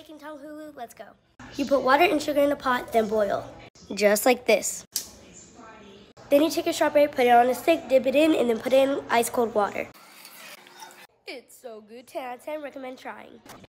making Tom Hulu? Let's go. You put water and sugar in a pot, then boil. Just like this. Then you take a strawberry, put it on a stick, dip it in, and then put it in ice cold water. It's so good. 10 out of 10, recommend trying.